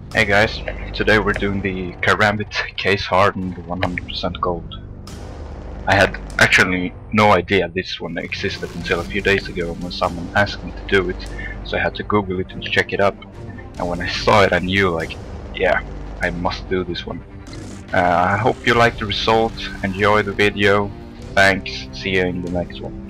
Hey guys, today we're doing the Karambit case hardened 100% gold. I had actually no idea this one existed until a few days ago when someone asked me to do it, so I had to Google it and check it up. And when I saw it I knew, like, yeah, I must do this one. I hope you like the result, enjoy the video, thanks, see you in the next one.